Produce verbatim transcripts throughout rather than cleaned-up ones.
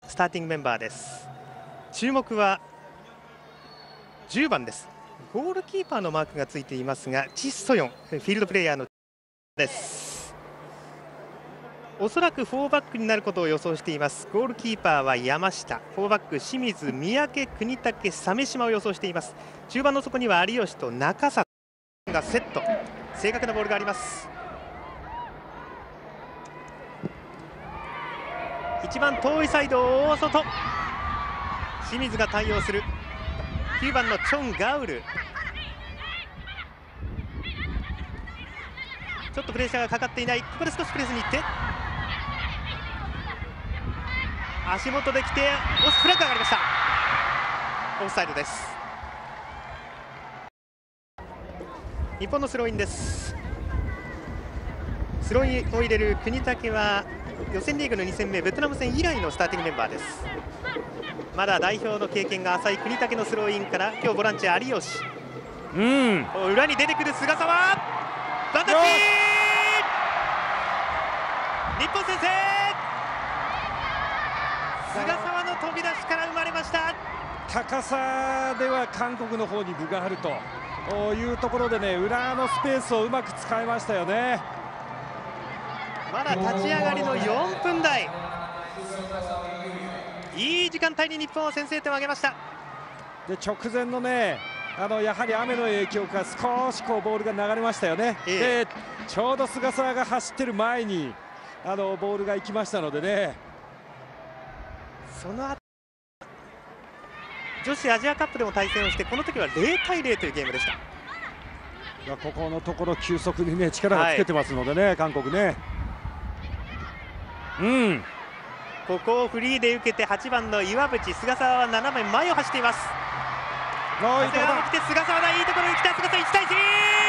スターティングメンバーです。注目はじゅうばんです。ゴールキーパーのマークがついていますが、チ・ソヨン、フィールドプレイヤーのです。おそらくフォーバックになることを予想しています。ゴールキーパーは山下、フォーバック清水、三宅、国武、鮫島を予想しています。中盤の底には有吉と中里がセット、正確なボールがあります。一番遠いサイド大外、清水が対応する。きゅうばんのチョン・ガウル、ちょっとプレッシャーがかかっていない。ここで少しプレスに行って足元できてオスフラッグが上がりました。オフサイドです。日本のスローインです。スローインを入れる国武は予選リーグのに戦目ベトナム戦以来のスターティングメンバーです。まだ代表の経験が浅い国武のスローインから、今日ボランチ有吉、うん、裏に出てくる菅沢、ワンタッチ、日本先制。菅沢の飛び出しから生まれました。 高さでは韓国の方に分があるというところでね、裏のスペースをうまく使いましたよね。 まだ立ち上がりのよんぷん台、いい時間帯に日本は先制点を挙げました。 で直前のね、あのやはり雨の影響か少しこうボールが流れましたよね、えー、でちょうど菅沢が走ってる前にあのボールが行きましたのでね。 その後女子アジアカップでも対戦をして、この時はゼロたいゼロというゲームでした。 ここのところ急速にね力がつけてますのでね、はい、韓国ね。うん、 ここをフリーで受けてはちばんの岩渕、菅沢はななばん前を走っています。長谷川も来て菅沢だ、いいところに来た。菅沢いちたいいち、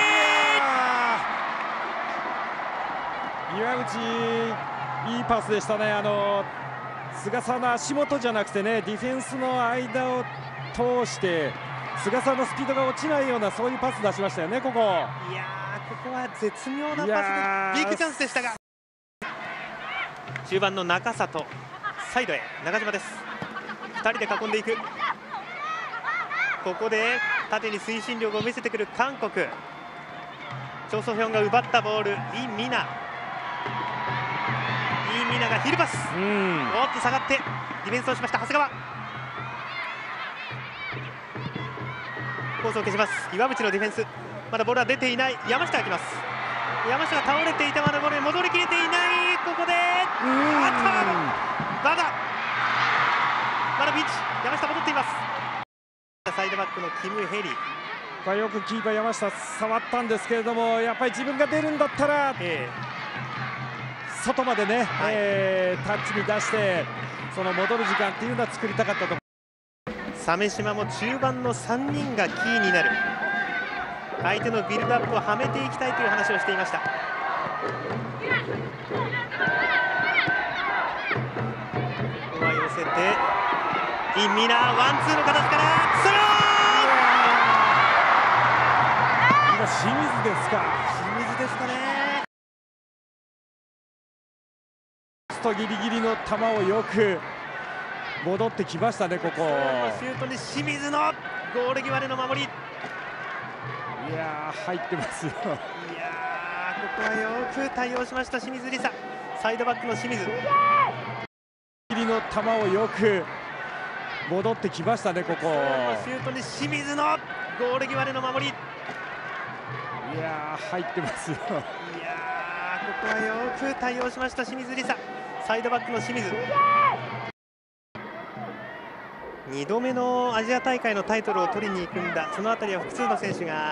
岩渕いいパスでしたね。あの菅沢の足元じゃなくてね、ディフェンスの間を通して菅沢のスピードが落ちないような、そういうパス出しましたよね。ここいやー、ここは絶妙なパスでビッグチャンスでしたが、中盤の中里、サイドへ中島です。ふたりで囲んでいく。ここで縦に推進力を見せてくる韓国。チョ・ソヒョンが奪ったボール、イ・ミナ、イ・ミナがヒルパス、おっと下がってディフェンスをしました。長谷川、コースを消します。岩渕のディフェンス、まだボールは出ていない。山下が来ます。山下が倒れていたまだボールに戻りきれていない。ここであっとまだまだピンチ、山下戻っています。サイドバックのキム・ヘリ、 よくキーパー山下触ったんですけれども、やっぱり自分が出るんだったら、えー、外までね、はい、えー、タッチに出してその戻る時間っていうのは作りたかったと。 鮫島も中盤のさんにんがキーになる、相手のビルドアップをはめていきたいという話をしていました。寄せてイ・ミナ、ワンツーの形からスロー、 今清水ですか。 清水ですかね。 ポストギリギリの球をよく戻ってきましたね。ここシュートに清水のゴール際での守り、 いやー入ってますよ。いやーここはよく対応しました清水梨紗。サイドバックの清水、 ギリの球をよく戻ってきましたね。ここシュートに清水のゴール際での守り、 いやー入ってますよ。いやーここはよく対応しました清水梨紗。サイドバックの清水、にどめのアジア大会のタイトルを取りに行くんだ、そのあたりは複数の選手が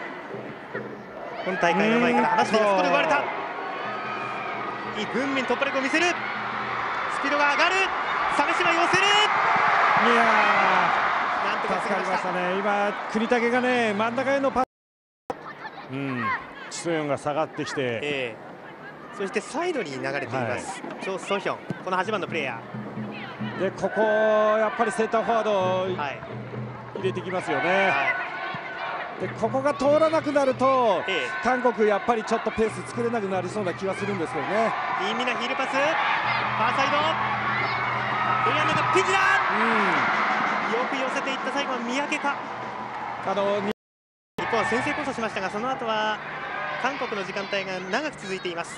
今大会の前から話しています。ここで奪われた。イ・グンミン突破力を見せる、スピードが上がる、鮫島寄せる、 いやーなんとか助かりましたね。今国武がね真ん中へのパス、うん、チ・ソヨンが下がってきて、 えー、そしてサイドに流れています、はい、チョ・ソヒョン、このはちばんのプレイヤーで、ここやっぱりセンターフォワードを入れてきますよね、はいはい、でここが通らなくなると、ええ、韓国やっぱりちょっとペース作れなくなりそうな気はするんですけどね。 イ・ミナヒールパス、ファーサイド、エアネットピンチだ、うん、よく寄せていった。最後は三宅か。 あの日本は先制こそしましたが、その後は韓国の時間帯が長く続いています。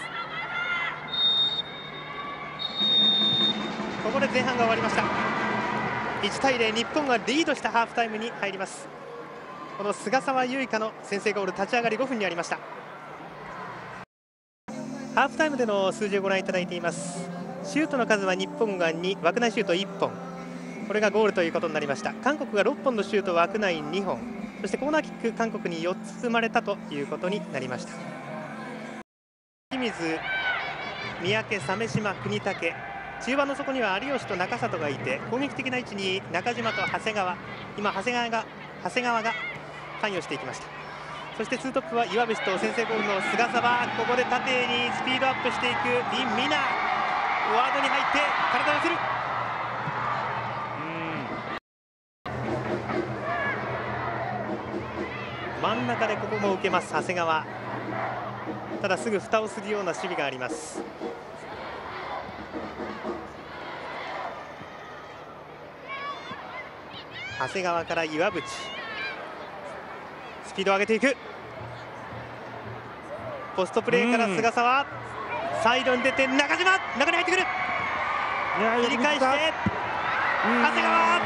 ここで前半が終わりました。いちたいゼロ、日本がリードしたハーフタイムに入ります。この菅澤優衣香の先制ゴール、立ち上がりごふんにありました。ハーフタイムでの数字をご覧いただいています。シュートの数は日本がに、枠内シュートいっぽん、これがゴールということになりました。韓国がろっぽんのシュート、枠内にほん、そしてコーナーキック韓国によっつ生まれたということになりました。清水、三宅、鮫島、国武、中盤の底には有吉と中里がいて、攻撃的な位置に中島と長谷川、今長谷川が長谷川が関与していきました。そしてツートップは岩渕と先制ゴールの菅澤、ここで縦にスピードアップしていくイ・ミナ、フォワードに入って体を寄せる。真ん中でここも受けます長谷川。ただすぐ蓋をするような守備があります。長谷川から岩渕、スピードを上げていく。ポストプレーから菅澤、サイドに出て中島、中に入ってくる。切り返して長谷川、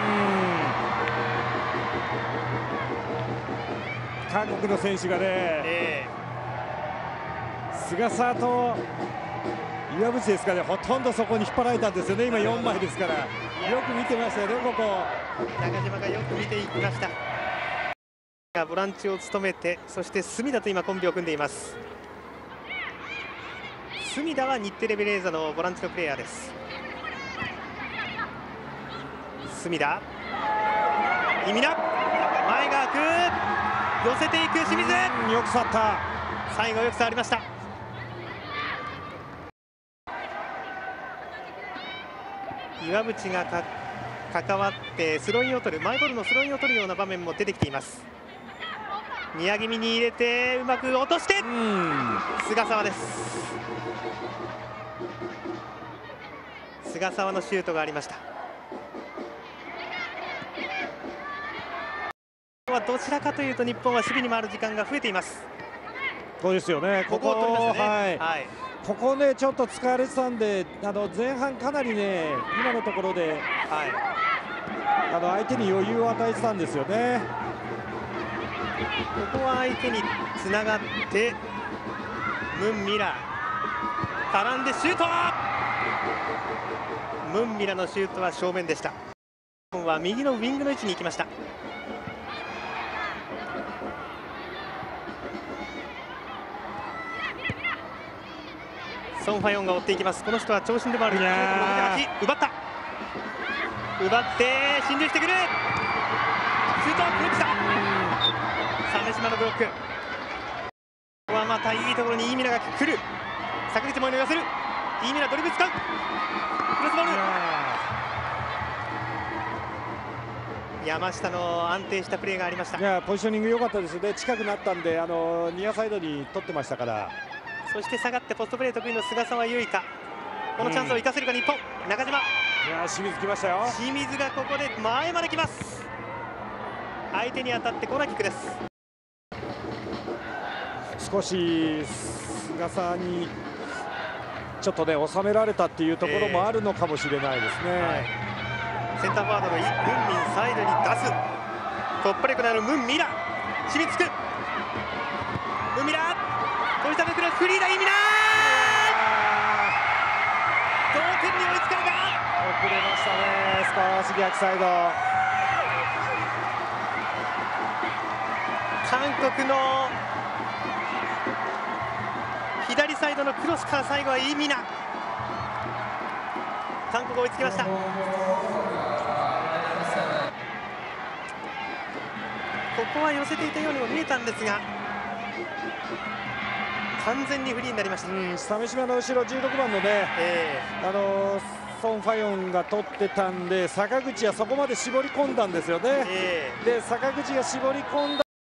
韓国の選手がね、えー、菅澤と岩渕ですかね、ほとんどそこに引っ張られたんですよね。今よんまいですから、よく見てましたよね、ここ。 中島がよく見ていきました。ボランチを務めて、そして隅田と今コンビを組んでいます。隅田は日テレベレーザのボランチのプレーヤーです。隅田、イミナ、前が空く、寄せていく清水、 よく触った。 最後よく触りました。岩渕がか関わってスローインを取る、マイボールのスローインを取るような場面も出てきています。ニア気味に入れてうまく落として菅澤です。菅澤のシュートがありました。どちらかというと日本は守備に回る時間が増えています。 そうですよね。ここを取りましたね。はい、はい、ここねちょっと使われてたんで、あの前半かなりね今のところで、はい、あの相手に余裕を与えてたんですよね。 ここは相手につながってムンミラ絡んでシュート。ムンミラのシュートは正面でした。日本は右のウィングの位置に行きました。ソン・ファヨンが追っていきます。この人は長身でもある。奪った奪って進入してくるシュート、ブロックした。鮫島のブロック。ここはまたいいところにイーミナが来る。坂口も寄せる。イーミナドリブル使う。クロスボール。山下の安定したプレーがありました。 いやポジショニング良かったですよね。近くなったんで、あのニアサイドに取ってましたから。 そして下がってポストプレー得意の菅澤優衣香、このチャンスを生かせるか日本。中島、いや清水来ましたよ。 清水がここで前まで来ます。相手に当たってコーナーキックです。 少し菅澤にちょっとね収められたっていうところもあるのかもしれないですね。えーはい、 センターフォワードのイ・ムンミンサイドに出す。突破力のあるムンミラ、染みつくムンミラ、飛びためくるフリーダイミナー、同点に追いつかれた。 遅れましたね。少し逆サイド。 韓国の左サイドのクロスから最後はイミナ、韓国追いつきました。ここは寄せていたようにも見えたんですが完全にフリーになりました。 鮫島の後ろじゅうろくばんのね、えー、あのソン・ファヨンが取ってたんで、坂口はそこまで絞り込んだんですよね。えー、で坂口が絞り込んだ。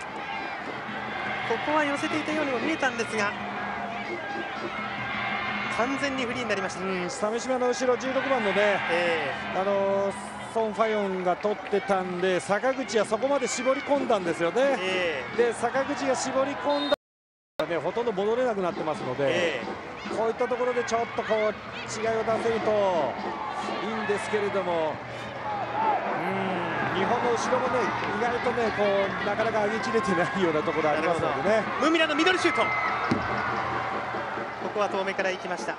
ここは寄せていたようにも見えたんですが完全にフリーになりました。 うん、鮫島の後ろじゅうろくばんのね、えー、あのソン・ファヨンが取ってたんで、坂口はそこまで絞り込んだんですよね。えー、で坂口が絞り込んだね、ほとんど戻れなくなってますので、えー、こういったところでちょっとこう違いを出せるといいんですけれども、うん、日本の後ろもね意外とねこうなかなか上げきれてないようなところありますのでね。 ムミラのミドルシュート、ここは遠めから行きました。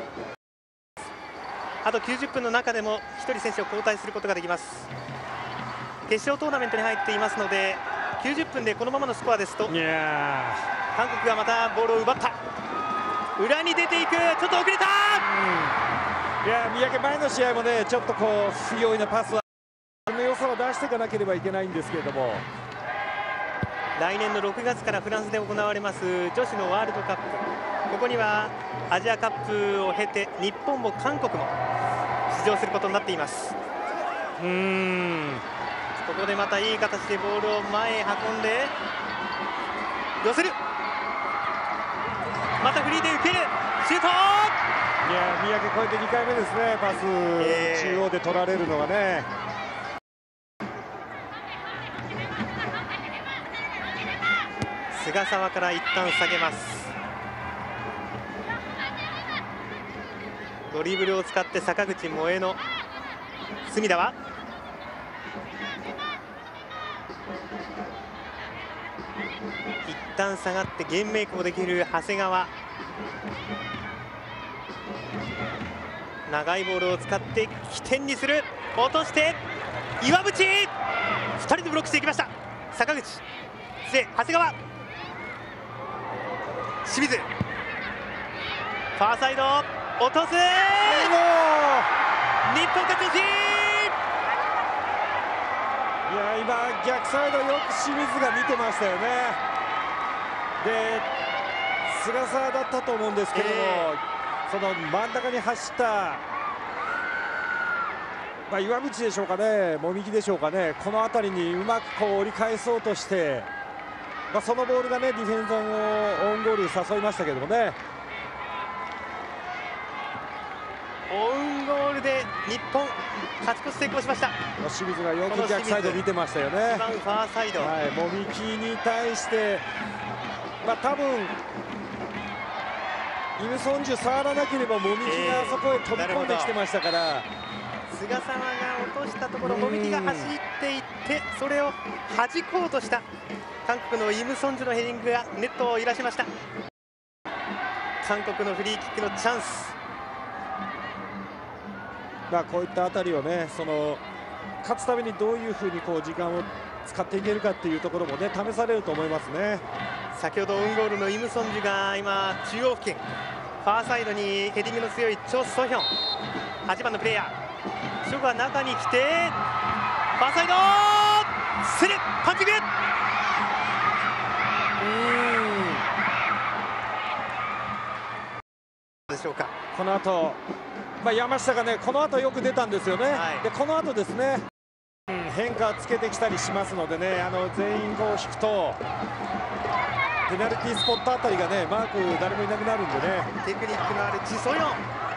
あときゅうじゅっぷんの中でもひとり選手を交代することができます。決勝トーナメントに入っていますので、きゅうじゅっぷんでこのままのスコアですと、いや韓国がまたボールを奪った。裏に出ていく、ちょっと遅れた、 うん、いや三宅、前の試合もねちょっとこう不用意なパスはの良さを出していかなければいけないんですけれども、 来年のろくがつからフランスで行われます女子のワールドカップ、ここにはアジアカップを経て日本も韓国も出場することになっています。うーん、ここでまたいい形でボールを前へ運んで寄せる、またフリーで受ける、シュート、いや三宅、これでにかいめですね、パス、えー、中央で取られるのがね。 菅沢から一旦下げます。ドリブルを使って坂口萌えの、隅田は一旦下がってゲームメイクもできる長谷川、長いボールを使って起点にする、落として岩渕、ふたりでブロックしていきました。坂口、失礼、長谷川、清水、ファーサイド落とす、日本勝ち越し。 いや今逆サイドよく清水が見てましたよね。で菅沢だったと思うんですけども、えー、その真ん中に走った、まあ、岩渕でしょうかね、籾木でしょうかね、この辺りにうまくこう折り返そうとして、まあ、そのボールがねディフェンスのオウンゴールに誘いましたけどもね。 オウンゴールで日本勝ち越し成功しました。 清水がよく逆サイド見てましたよね。 一番ファーサイド、 はい、籾木に対して、まあ、多分イムソンジュ触らなければ籾木がそこへ飛び込んできてましたから、えー、菅沢が落としたところ籾木が走っていってそれを弾こうとした韓国のイムソンジュのヘディングがネットを揺らしました。韓国のフリーキックのチャンス、 まあこういったあたりをね、その勝つためにどういうふうにこう時間を使っていけるかっていうところもね試されると思いますね。 先ほどオウンゴールのイムソンジュが今中央付近、ファーサイドにヘディングの強いチョ・ソヒョン、はちばんのプレイヤー、ショが中に来てファーサイドスルパンチング、うーんでしょうか。 この後まあ山下がねこの後よく出たんですよね。はい、でこの後ですね、うん、変化つけてきたりしますのでね、あの全員こう引くとペナルティースポットあたりがねマーク誰もいなくなるんでね。 テクニックのあるチソヨン、浮か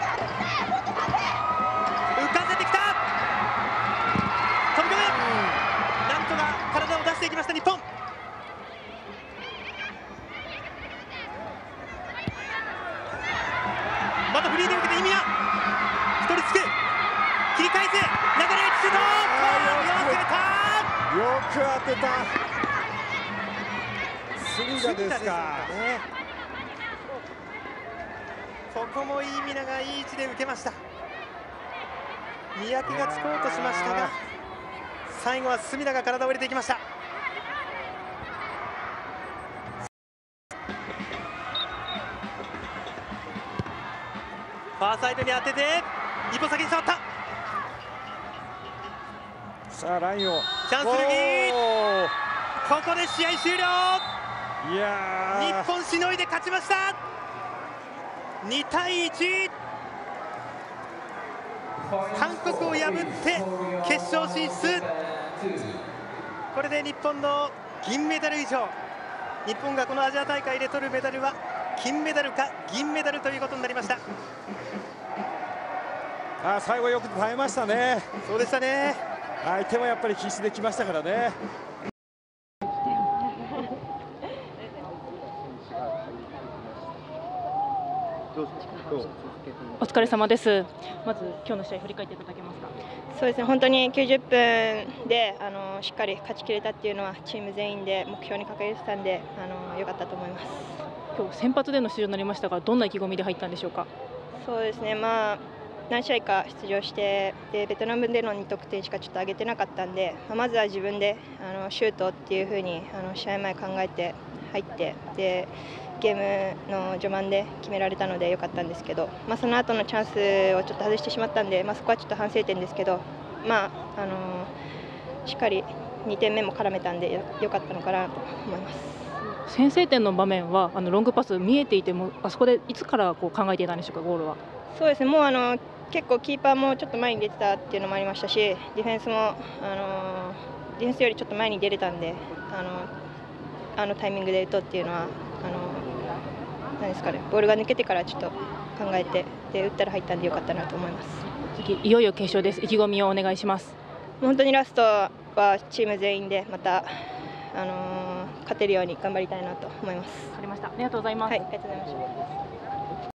せてきた、飛び込む、うん、なんとか体を出していきました日本。またフリーで受けて意味な一人つく、切り返す、流れシュート、 よく当てた、隅田ですかね。 ここもいい意味ながいい位置で受けました。三宅がつこうとしましたが最後は隅田が体を入れていきました。ファーサイドに当てて一歩先に触った。 さあラインをチャンスルギー、ここで試合終了。 いや日本しのいで勝ちました。にたいいち、韓国を破って決勝進出。これで日本の銀メダル以上、日本がこのアジア大会で取るメダルは金メダルか銀メダルということになりました。 あ最後よく耐えましたね。 そうでしたね。 相手もやっぱり必死できましたからね。 お疲れ様です。まず今日の試合振り返っていただけますか。 そうですね、本当にきゅうじゅっぷんであのしっかり勝ち切れたっていうのはチーム全員で目標に掲げてたんであの良かったと思います。 今日先発での出場になりましたが、どんな意気込みで入ったんでしょうか。 そうですね、まあ何試合か出場してでベトナムでのに得点しかちょっと上げてなかったんで、まあ、まずは自分であのシュートっていう風にあの試合前考えて入ってでゲームの序盤で決められたので良かったんですけど、まあ、その後のチャンスをちょっと外してしまったんで、まあ、そこはちょっと反省点ですけど、まああのしっかりにてんめも絡めたんで良かったのかなと思います。 先制点の場面はあのロングパス見えていても、あそこでいつからこう考えていたんでしょうか、ゴールは。 そうですね、もうあの結構キーパーもちょっと前に出てたっていうのもありましたし、ディフェンスもあのディフェンスよりちょっと前に出れたんで、あのあのタイミングで打とうっていうのはあの何ですかね、ボールが抜けてからちょっと考えてで打ったら入ったんでよかったなと思います。 次いよいよ決勝です。意気込みをお願いします。 本当にラストはチーム全員でまたあの勝てるように頑張りたいなと思います。 わかりました。ありがとうございます。 はい、ありがとうございました。